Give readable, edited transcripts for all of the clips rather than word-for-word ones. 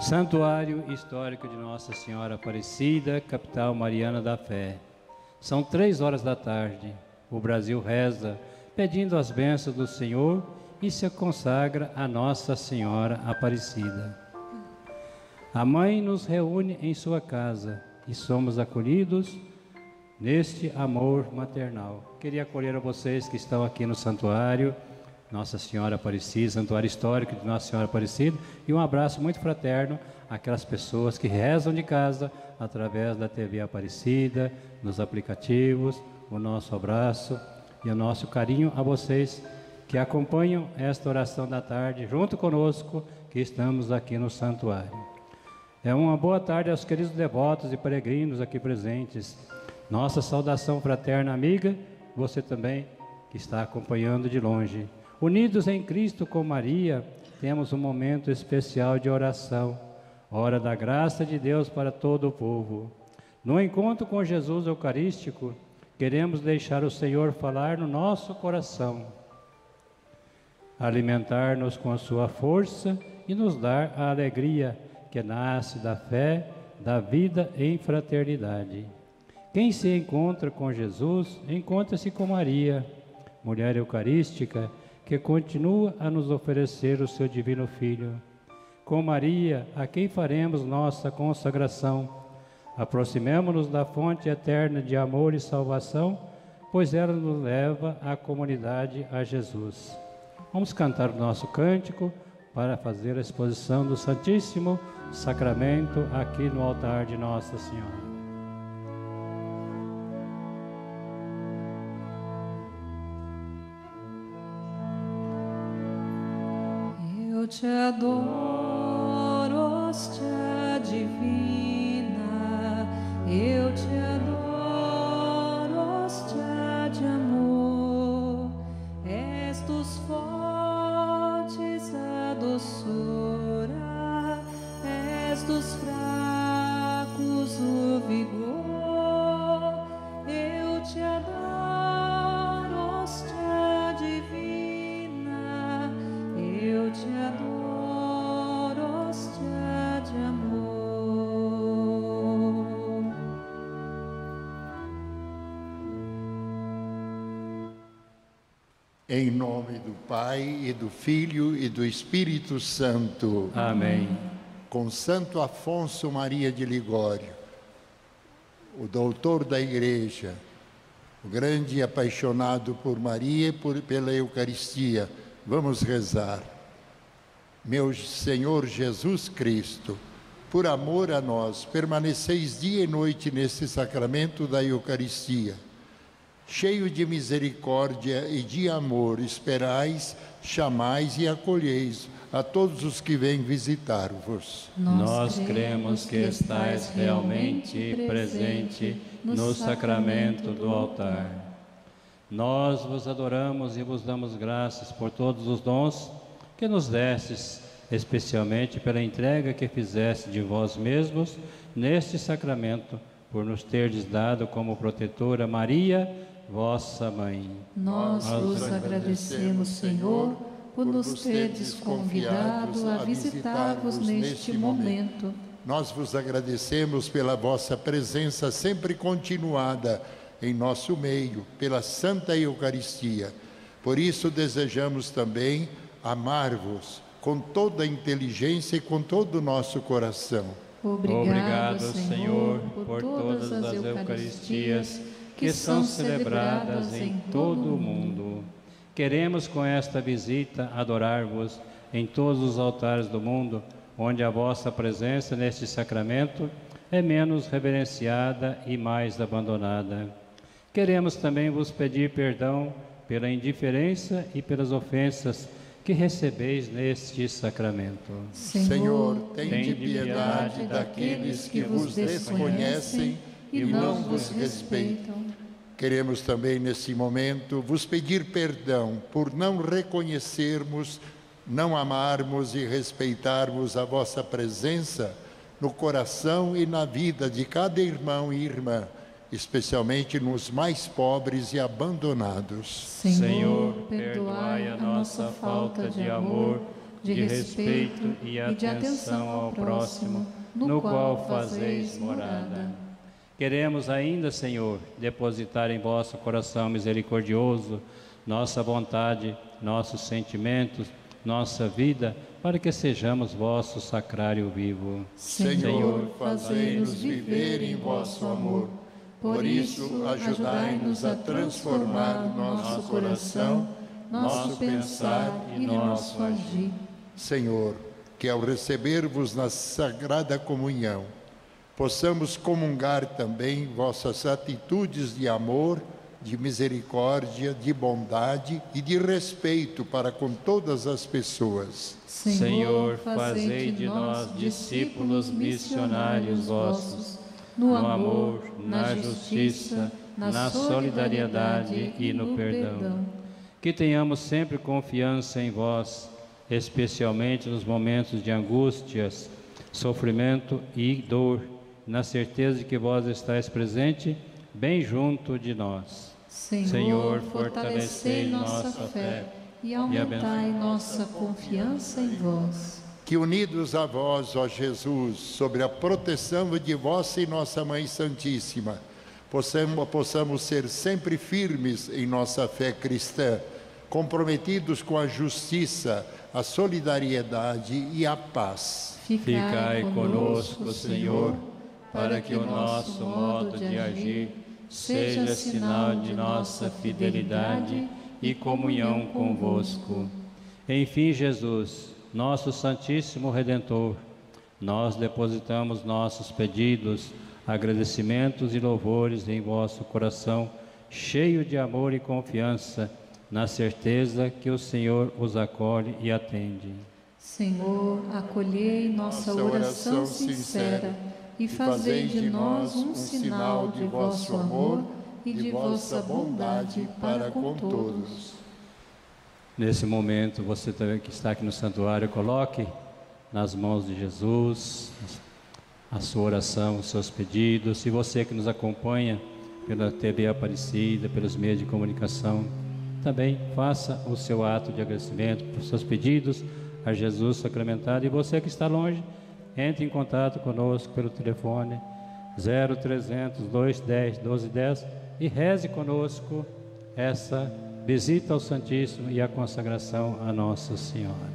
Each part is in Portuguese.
Santuário Histórico de Nossa Senhora Aparecida, capital mariana da fé. São 3 horas da tarde. O Brasil reza, pedindo as bênçãos do Senhor e se consagra a Nossa Senhora Aparecida. A Mãe nos reúne em sua casa e somos acolhidos neste amor maternal. Queria acolher a vocês que estão aqui no Santuário Nossa Senhora Aparecida, Santuário Histórico de Nossa Senhora Aparecida, e um abraço muito fraterno àquelas pessoas que rezam de casa através da TV Aparecida, nos aplicativos. O nosso abraço e o nosso carinho a vocês que acompanham esta oração da tarde junto conosco, que estamos aqui no Santuário. Uma boa tarde aos queridos devotos e peregrinos aqui presentes. Nossa saudação fraterna amiga, você também que está acompanhando de longe. Unidos em Cristo com Maria, temos um momento especial de oração, hora da graça de Deus para todo o povo. No encontro com Jesus Eucarístico, queremos deixar o Senhor falar no nosso coração, alimentar-nos com a sua força e nos dar a alegria que nasce da fé, da vida em fraternidade. Quem se encontra com Jesus, encontra-se com Maria, mulher eucarística, que continua a nos oferecer o seu divino Filho. Com Maria, a quem faremos nossa consagração, aproximemo-nos da fonte eterna de amor e salvação, pois ela nos leva à comunidade a Jesus. Vamos cantar o nosso cântico para fazer a exposição do Santíssimo Sacramento aqui no altar de Nossa Senhora. Eu te adoro, hóstia divina, eu te adoro, hóstia de amor, és dos fortes a doçura, és dos fracos o vigor, eu te adoro, hóstia divina, eu te adoro, hóstia de amor. Em nome do Pai, e do Filho, e do Espírito Santo. Amém. Com Santo Afonso Maria de Ligório, o doutor da Igreja, o grande e apaixonado por Maria e pela Eucaristia, vamos rezar. Meu Senhor Jesus Cristo, por amor a nós, permaneceis dia e noite nesse sacramento da Eucaristia. Cheio de misericórdia e de amor, esperais, chamais e acolheis a todos os que vêm visitar-vos. Nós cremos que estais realmente presente no sacramento do altar. Nós vos adoramos e vos damos graças por todos os dons que nos destes, especialmente pela entrega que fizeste de vós mesmos neste sacramento, por nos terdes dado como protetora Maria, vossa Mãe. Nós vos agradecemos, Senhor, por nos terdes convidado a visitar-vos neste momento. Nós vos agradecemos pela vossa presença sempre continuada em nosso meio, pela Santa Eucaristia. Por isso desejamos também amar-vos com toda a inteligência e com todo o nosso coração. Obrigado, Senhor, por todas as Eucaristias que são celebradas em todo o mundo. Queremos com esta visita adorar-vos em todos os altares do mundo, onde a vossa presença neste sacramento é menos reverenciada e mais abandonada. Queremos também vos pedir perdão pela indiferença e pelas ofensas que recebeis neste sacramento. Senhor, tende piedade daqueles que vos desconhecem e não vos respeitam. Queremos também, nesse momento, vos pedir perdão por não reconhecermos, não amarmos e respeitarmos a vossa presença no coração e na vida de cada irmão e irmã, especialmente nos mais pobres e abandonados. Senhor, perdoai a nossa falta de amor, de respeito e de atenção ao próximo, no qual fazeis morada. Queremos ainda, Senhor, depositar em vosso coração misericordioso nossa vontade, nossos sentimentos, nossa vida, para que sejamos vosso sacrário vivo. Senhor, fazei-nos viver em vosso amor. Por isso, ajudai-nos a transformar o nosso coração, nosso pensar e nosso agir. Senhor, que ao receber-vos na Sagrada Comunhão, possamos comungar também vossas atitudes de amor, de misericórdia, de bondade e de respeito para com todas as pessoas. Senhor, fazei de nós discípulos missionários vossos, no amor, na justiça, na solidariedade e no perdão. Que tenhamos sempre confiança em vós, especialmente nos momentos de angústias, sofrimento e dor, na certeza de que vós estáis presente, bem junto de nós. Senhor, fortalecei nossa fé e aumentai nossa confiança em vós. Que unidos a vós, ó Jesus, sobre a proteção de vossa e nossa Mãe Santíssima, possamos ser sempre firmes em nossa fé cristã, comprometidos com a justiça, a solidariedade e a paz. Ficai conosco, Senhor, para que o nosso modo de agir seja sinal de nossa fidelidade e comunhão convosco. Enfim, Jesus, nosso Santíssimo Redentor, nós depositamos nossos pedidos, agradecimentos e louvores em vosso coração, cheio de amor e confiança, na certeza que o Senhor os acolhe e atende. Senhor, acolhei nossa oração sincera e fazei de nós um sinal de vosso amor e de vossa bondade para com todos. Nesse momento, você também que está aqui no santuário, coloque nas mãos de Jesus a sua oração, os seus pedidos. E você que nos acompanha pela TV Aparecida, pelos meios de comunicação, também faça o seu ato de agradecimento por seus pedidos a Jesus sacramentado. E você que está longe, entre em contato conosco pelo telefone 0300 210 1210 e reze conosco essa visita ao Santíssimo e a consagração a Nossa Senhora.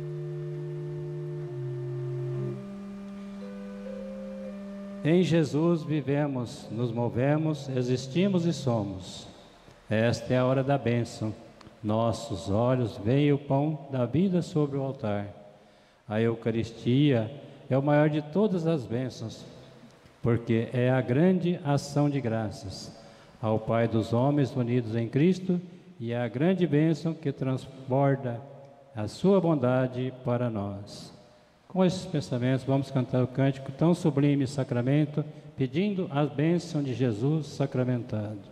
Em Jesus vivemos, nos movemos, existimos e somos. Esta é a hora da bênção. Nossos olhos veem o pão da vida sobre o altar. A Eucaristia é o maior de todas as bênçãos, porque é a grande ação de graças ao Pai dos homens unidos em Cristo e é a grande bênção que transborda a sua bondade para nós. Com esses pensamentos, vamos cantar o cântico tão sublime e sacramento, pedindo a bênção de Jesus sacramentado.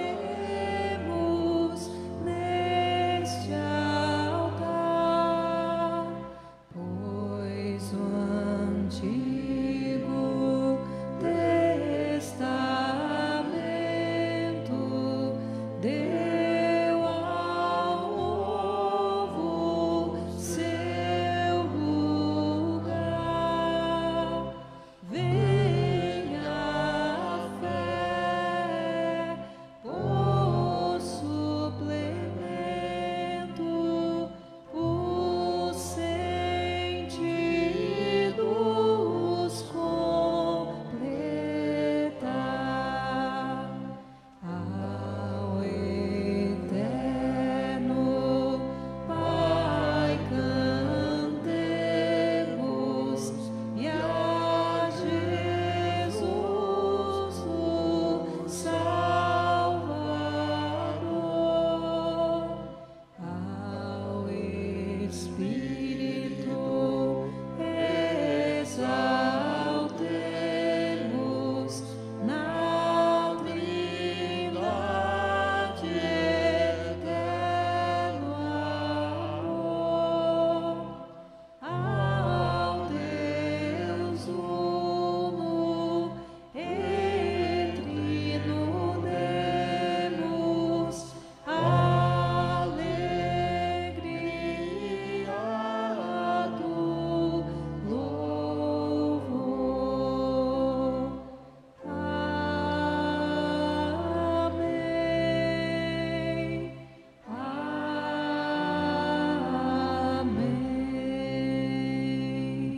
Adoremos neste altar.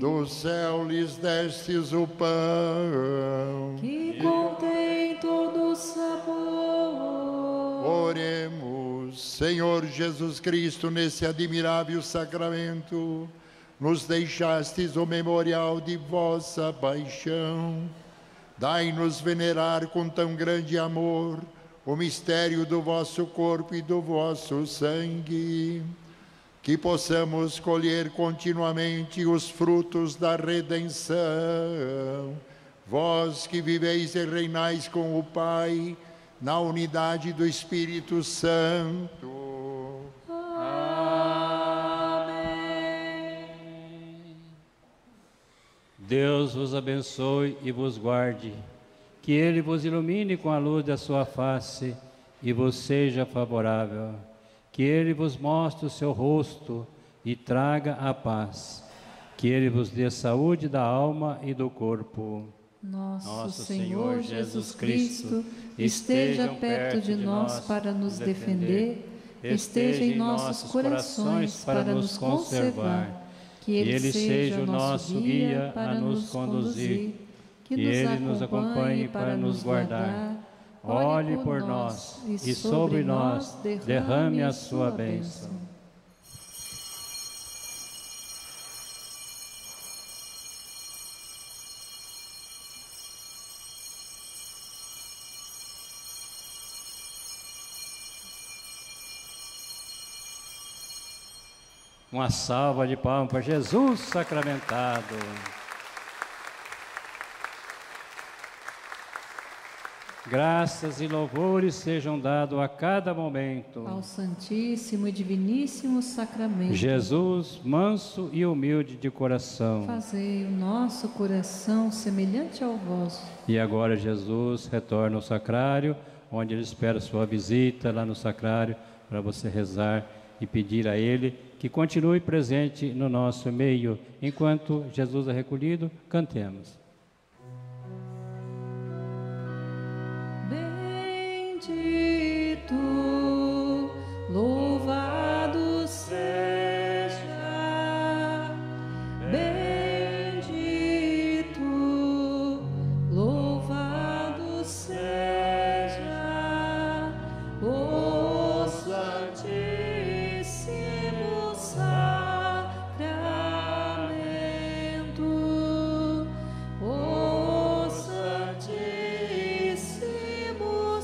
Do céu lhes destes o pão, que contém todo o sabor. Oremos. Senhor Jesus Cristo, nesse admirável sacramento, nos deixastes o memorial de vossa paixão. Dai-nos venerar com tão grande amor o mistério do vosso corpo e do vosso sangue, que possamos colher continuamente os frutos da redenção. Vós que viveis e reinais com o Pai, na unidade do Espírito Santo. Amém. Deus vos abençoe e vos guarde, que Ele vos ilumine com a luz da sua face e vos seja favorável. Que Ele vos mostre o seu rosto e traga a paz. Que Ele vos dê saúde da alma e do corpo. Nosso Senhor Jesus Cristo, esteja perto de nós para nos defender, esteja em nossos corações para nos conservar. Que Ele seja o nosso guia para nos conduzir, que Ele nos acompanhe para nos guardar. Olhe por nós e sobre nós derrame a sua bênção. Uma salva de palmas para Jesus sacramentado. Graças e louvores sejam dados a cada momento ao Santíssimo e Diviníssimo Sacramento. Jesus, manso e humilde de coração, fazei o nosso coração semelhante ao vosso. E agora Jesus retorna ao sacrário, onde Ele espera a sua visita lá no sacrário, para você rezar e pedir a Ele que continue presente no nosso meio. Enquanto Jesus é recolhido, cantemos. Bendito, louvado seja, bendito, louvado seja o Santíssimo Sacramento, o Santíssimo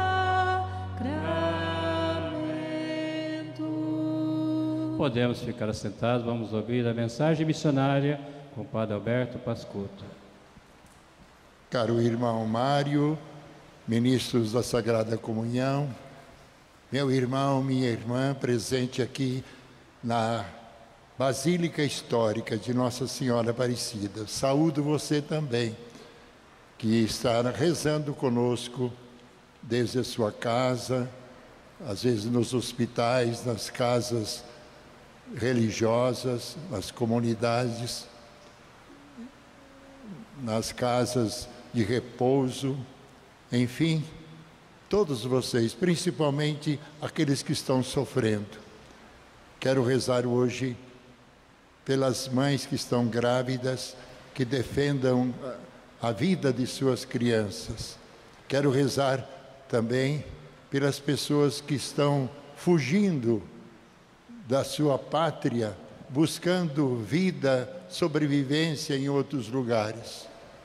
Sacramento. Podemos ficar assentados, vamos ouvir a mensagem missionária com o Padre Alberto Pascotto. Caro irmão Mário, ministros da Sagrada Comunhão, meu irmão, minha irmã, presente aqui na Basílica Histórica de Nossa Senhora Aparecida. Saúdo você também, que está rezando conosco desde a sua casa, às vezes nos hospitais, nas casas religiosas, nas comunidades, nas casas de repouso, enfim, todos vocês, principalmente aqueles que estão sofrendo. Quero rezar hoje pelas mães que estão grávidas, que defendam a vida de suas crianças. Quero rezar também pelas pessoas que estão fugindo da sua pátria, buscando vida, sobrevivência em outros lugares.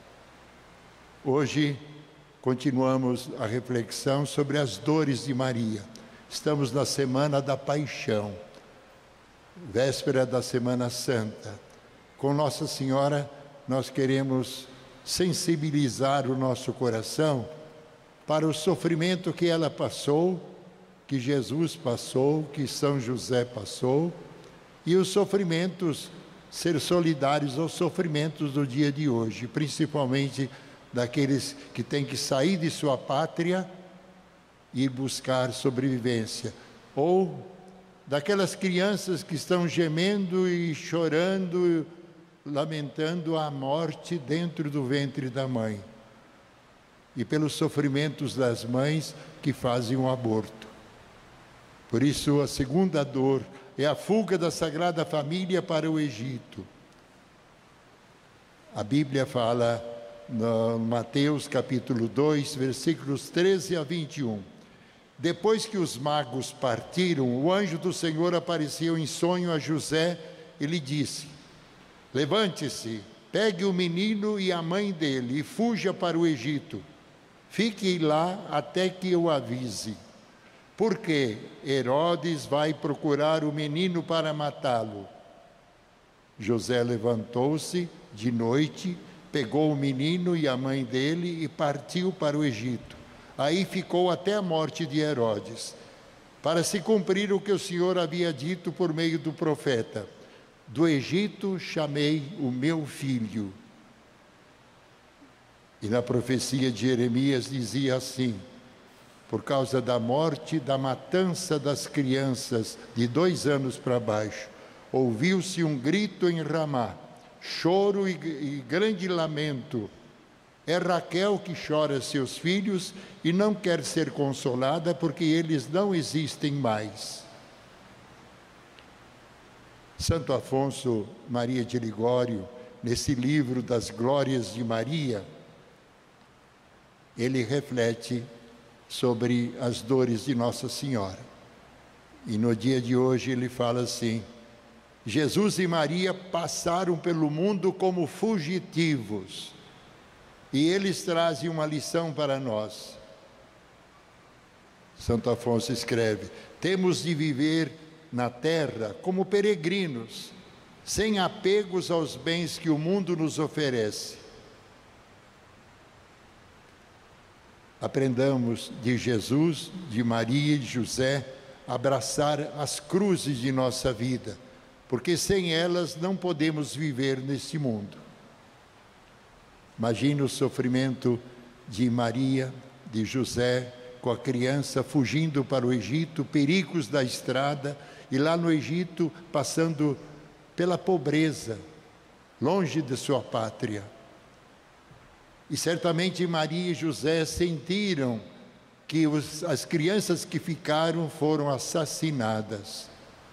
Hoje continuamos a reflexão sobre as dores de Maria. Estamos na Semana da Paixão, véspera da Semana Santa. Com Nossa Senhora, nós queremos sensibilizar o nosso coração para o sofrimento que ela passou, que Jesus passou, que São José passou, e os sofrimentos, ser solidários aos sofrimentos do dia de hoje, principalmente daqueles que têm que sair de sua pátria e buscar sobrevivência, ou daquelas crianças que estão gemendo e chorando, lamentando a morte dentro do ventre da mãe, e pelos sofrimentos das mães que fazem um aborto. Por isso, a segunda dor é a fuga da Sagrada Família para o Egito. A Bíblia fala no Mateus capítulo 2, versículos 13 a 21. Depois que os magos partiram, o anjo do Senhor apareceu em sonho a José e lhe disse: levante-se, pegue o menino e a mãe dele e fuja para o Egito. Fique lá até que eu avise, porque Herodes vai procurar o menino para matá-lo. José levantou-se de noite, pegou o menino e a mãe dele e partiu para o Egito. Aí ficou até a morte de Herodes, para se cumprir o que o Senhor havia dito por meio do profeta: do Egito chamei o meu filho. E na profecia de Jeremias dizia assim: por causa da morte, da matança das crianças de 2 anos para baixo, ouviu-se um grito em Ramá, choro e grande lamento. É Raquel que chora seus filhos e não quer ser consolada, porque eles não existem mais. Santo Afonso Maria de Ligório, nesse livro das Glórias de Maria, ele reflete sobre as dores de Nossa Senhora. E no dia de hoje ele fala assim: Jesus e Maria passaram pelo mundo como fugitivos, e eles trazem uma lição para nós. Santo Afonso escreve: temos de viver na terra como peregrinos, sem apegos aos bens que o mundo nos oferece. Aprendamos de Jesus, de Maria e de José, abraçar as cruzes de nossa vida, porque sem elas não podemos viver neste mundo. Imagina o sofrimento de Maria, de José, com a criança fugindo para o Egito, perigos da estrada, e lá no Egito passando pela pobreza, longe de sua pátria. E certamente Maria e José sentiram que as crianças que ficaram foram assassinadas.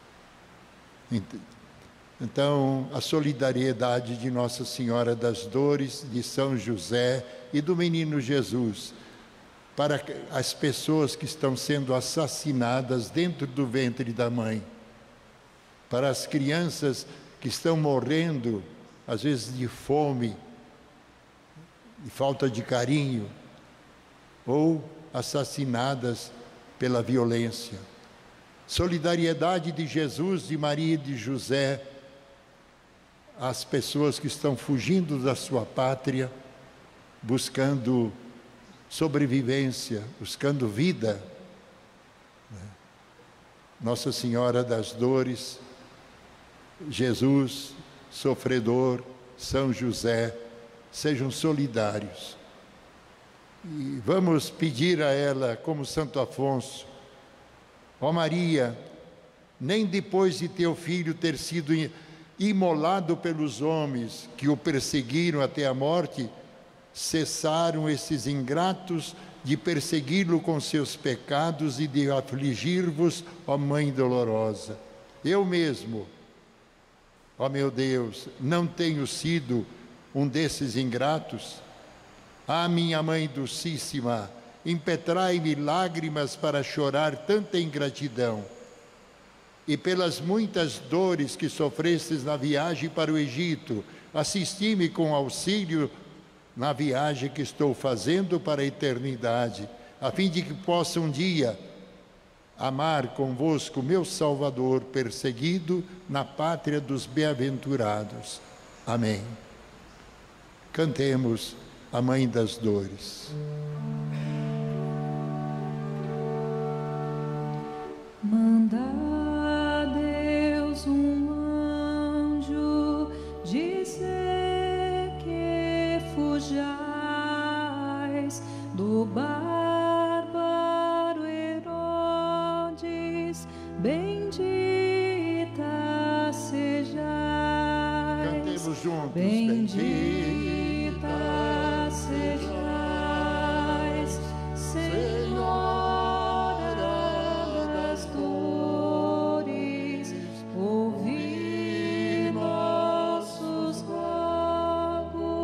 Então, a solidariedade de Nossa Senhora das Dores, de São José e do Menino Jesus, para as pessoas que estão sendo assassinadas dentro do ventre da mãe, para as crianças que estão morrendo, às vezes de fome, de falta de carinho, ou assassinadas pela violência. Solidariedade de Jesus, de Maria e de José, às pessoas que estão fugindo da sua pátria, buscando sobrevivência, buscando vida. Nossa Senhora das Dores, Jesus, sofredor, São José, sejam solidários. E vamos pedir a ela, como Santo Afonso: ó Maria, nem depois de teu filho ter sido imolado pelos homens que o perseguiram até a morte, cessaram esses ingratos de persegui-lo com seus pecados e de afligir-vos, ó Mãe dolorosa. Eu mesmo, ó meu Deus, não tenho sido um desses ingratos? Ah, minha Mãe Dulcíssima, impetrai-me lágrimas para chorar tanta ingratidão. E pelas muitas dores que sofrestes na viagem para o Egito, assisti-me com auxílio na viagem que estou fazendo para a eternidade, a fim de que possa um dia amar convosco meu Salvador perseguido na pátria dos bem-aventurados. Amém. Cantemos a Mãe das Dores. Manda Deus um anjo dizer que fujais do bárbaro Herodes, bendita sejais. Cantemos juntos. Bendita sejais, Senhora das dores, ouvi nossos rogos.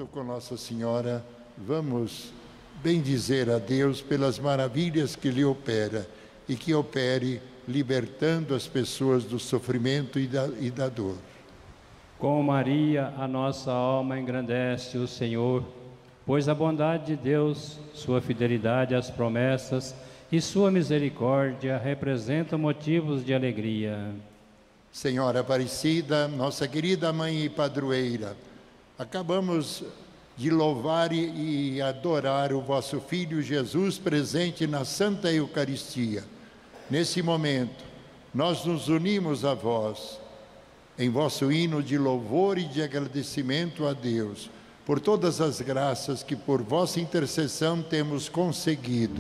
junto com Nossa Senhora, vamos bendizer a Deus pelas maravilhas que Ele opera e que opere libertando as pessoas do sofrimento e da dor. Com Maria, a nossa alma engrandece o Senhor, pois a bondade de Deus, sua fidelidade às promessas e sua misericórdia representam motivos de alegria. Senhora Aparecida, nossa querida mãe e padroeira, acabamos de louvar e adorar o vosso Filho Jesus presente na Santa Eucaristia. Nesse momento, nós nos unimos a vós, em vosso hino de louvor e de agradecimento a Deus, por todas as graças que por vossa intercessão temos conseguido.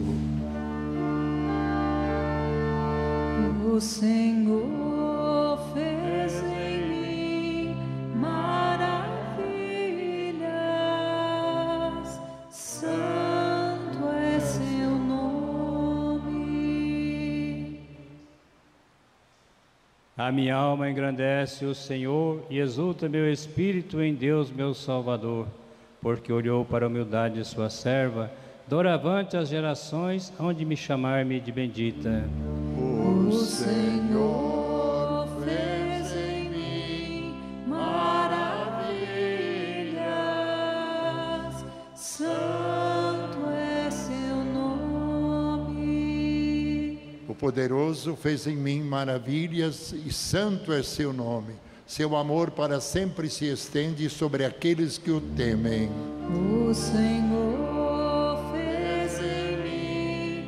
O Senhor fez em mim maravilhas, santo é seu nome. A minha alma engrandece o Senhor e exulta meu espírito em Deus, meu Salvador, porque olhou para a humildade de sua serva. Doravante as gerações hão de me chamar-me de bendita. O Senhor fez em mim maravilhas, santo é seu nome. O Poderoso fez em mim maravilhas e santo é seu nome. Seu amor para sempre se estende sobre aqueles que o temem. O Senhor fez em mim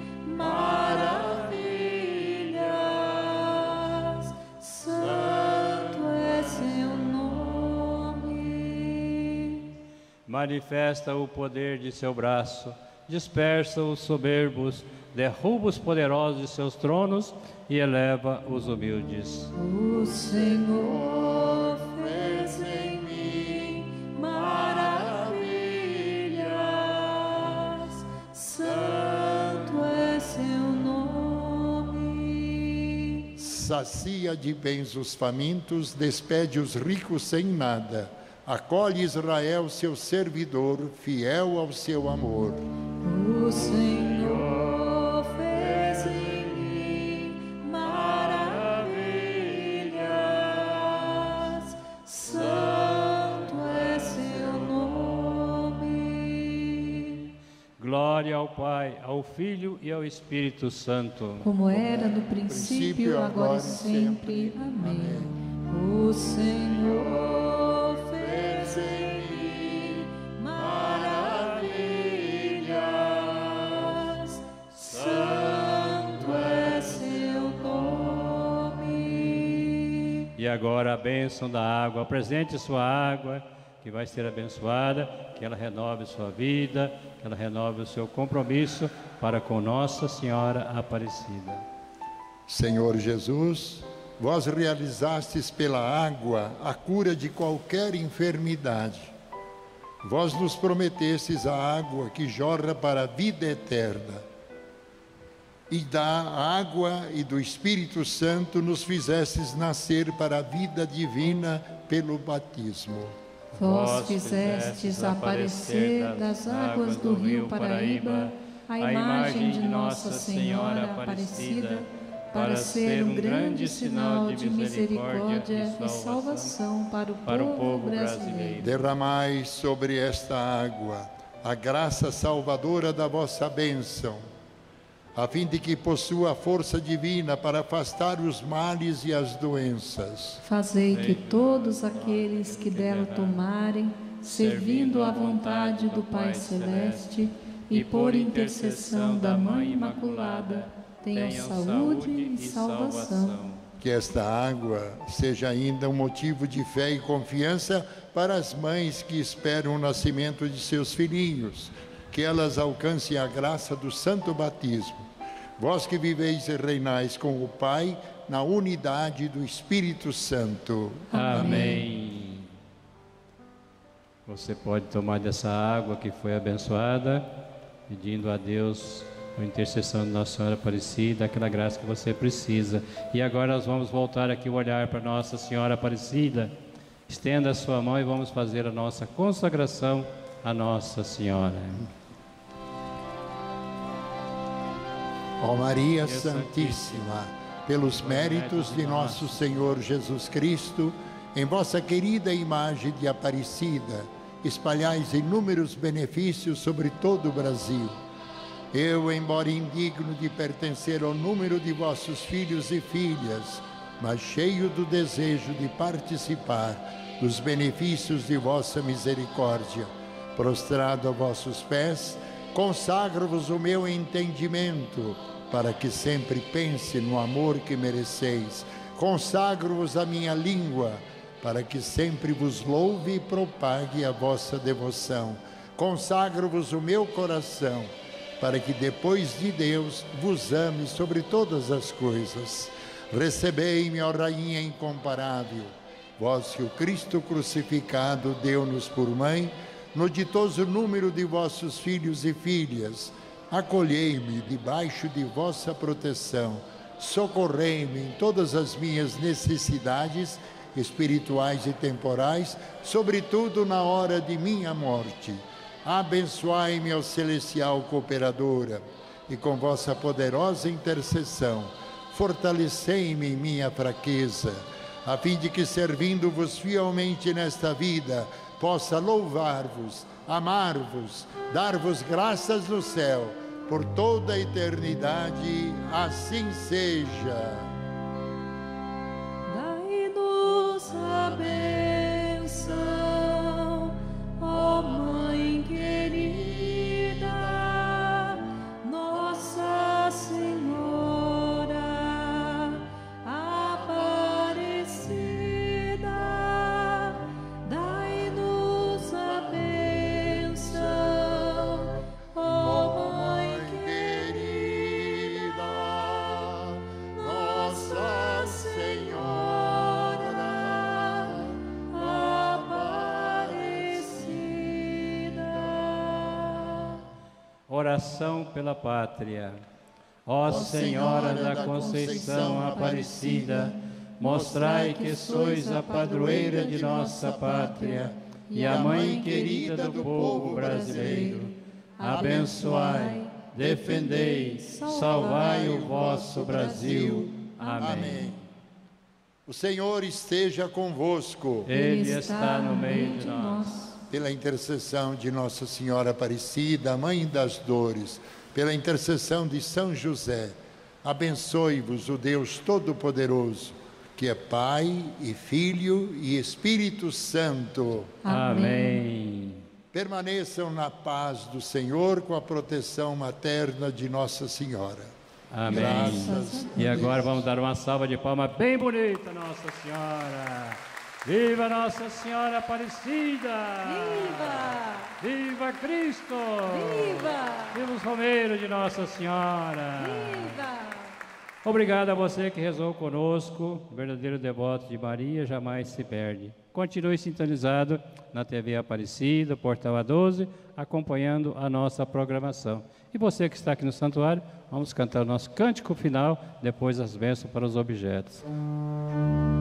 maravilhas, santo é seu nome. Manifesta o poder de seu braço, dispersa os soberbos, derruba os poderosos de seus tronos e eleva os humildes. O Senhor fez em mim maravilhas, santo é seu nome. Sacia de bens os famintos, despede os ricos sem nada. Acolhe Israel, seu servidor, fiel ao seu amor. O Senhor fez em mim maravilhas, santo é seu nome. Glória ao Pai, ao Filho e ao Espírito Santo. Como era no princípio, agora e sempre. Amém. O Senhor fez em mim maravilhas, santo é seu nome. E agora a bênção da água, apresente sua água, que vai ser abençoada, que ela renove sua vida, que ela renove o seu compromisso para com Nossa Senhora Aparecida. Senhor Jesus, vós realizastes pela água a cura de qualquer enfermidade. Vós nos prometestes a água que jorra para a vida eterna. E da água e do Espírito Santo nos fizestes nascer para a vida divina pelo batismo. Vós fizestes aparecer das águas do rio Paraíba a imagem de Nossa Senhora Aparecida, para ser um grande sinal de misericórdia e salvação para o povo brasileiro. Derramai sobre esta água a graça salvadora da vossa bênção, a fim de que possua a força divina para afastar os males e as doenças. Fazei que todos aqueles que dela tomarem, servindo à vontade do Pai Celeste e por intercessão da Mãe Imaculada, tenham saúde e salvação. Que esta água seja ainda um motivo de fé e confiança para as mães que esperam o nascimento de seus filhinhos, que elas alcancem a graça do santo batismo. Vós que viveis e reinais com o Pai, na unidade do Espírito Santo. Amém. Você pode tomar dessa água que foi abençoada, pedindo a Deus, por intercessão de Nossa Senhora Aparecida, aquela graça que você precisa. E agora nós vamos voltar aqui o olhar para Nossa Senhora Aparecida. Estenda a sua mão e vamos fazer a nossa consagração a Nossa Senhora. Ó Maria Santíssima, pelos méritos de nosso Senhor Jesus Cristo, em vossa querida imagem de Aparecida, espalhais inúmeros benefícios sobre todo o Brasil. Eu, embora indigno de pertencer ao número de vossos filhos e filhas, mas cheio do desejo de participar dos benefícios de vossa misericórdia, prostrado a vossos pés, consagro-vos o meu entendimento, para que sempre pense no amor que mereceis. Consagro-vos a minha língua, para que sempre vos louve e propague a vossa devoção. Consagro-vos o meu coração, para que depois de Deus vos ame sobre todas as coisas. Recebei-me, ó Rainha incomparável, vós que o Cristo crucificado deu-nos por mãe, no ditoso número de vossos filhos e filhas, acolhei-me debaixo de vossa proteção, socorrei-me em todas as minhas necessidades espirituais e temporais, sobretudo na hora de minha morte. Abençoai-me, ó celestial cooperadora, e com vossa poderosa intercessão, fortalecei-me em minha fraqueza, a fim de que, servindo-vos fielmente nesta vida, possa louvar-vos, amar-vos, dar-vos graças no céu, por toda a eternidade, assim seja. Dai-nos a bênção, ó Mãe querida, Nossa Senhora Aparecida. Dai-nos a bênção, ó Mãe querida, Nossa Senhora Aparecida. Oração pela pátria. Ó Senhora da Conceição Aparecida, mostrai que sois a padroeira de nossa pátria e a mãe querida do povo brasileiro. Abençoai, defendei, salvai o vosso Brasil. Amém. O Senhor esteja convosco. Ele está no meio de nós. Pela intercessão de Nossa Senhora Aparecida, Mãe das Dores, pela intercessão de São José, abençoe-vos o Deus Todo-Poderoso, que é Pai e Filho e Espírito Santo. Amém. Permaneçam na paz do Senhor com a proteção materna de Nossa Senhora. Amém. Graças a E agora Deus. vamos dar uma salva de palmas bem bonita, Nossa Senhora. Viva Nossa Senhora Aparecida! Viva! Viva Cristo! Viva! Viva os romeiros de Nossa Senhora! Viva! Obrigado a você que rezou conosco. O verdadeiro devoto de Maria jamais se perde. Continue sintonizado na TV Aparecida, Portal A12, acompanhando a nossa programação. E você que está aqui no santuário, vamos cantar o nosso cântico final, depois as bênçãos para os objetos.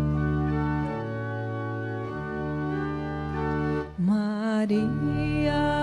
Maria